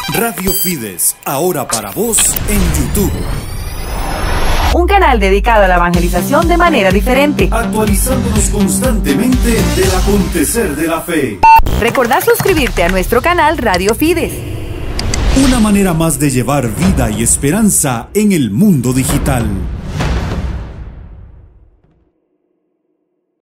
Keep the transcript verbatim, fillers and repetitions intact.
Radio Fides, ahora para vos en YouTube. Un canal dedicado a la evangelización de manera diferente. Actualizándonos constantemente del acontecer de la fe. Recordá suscribirte a nuestro canal Radio Fides. Una manera más de llevar vida y esperanza en el mundo digital.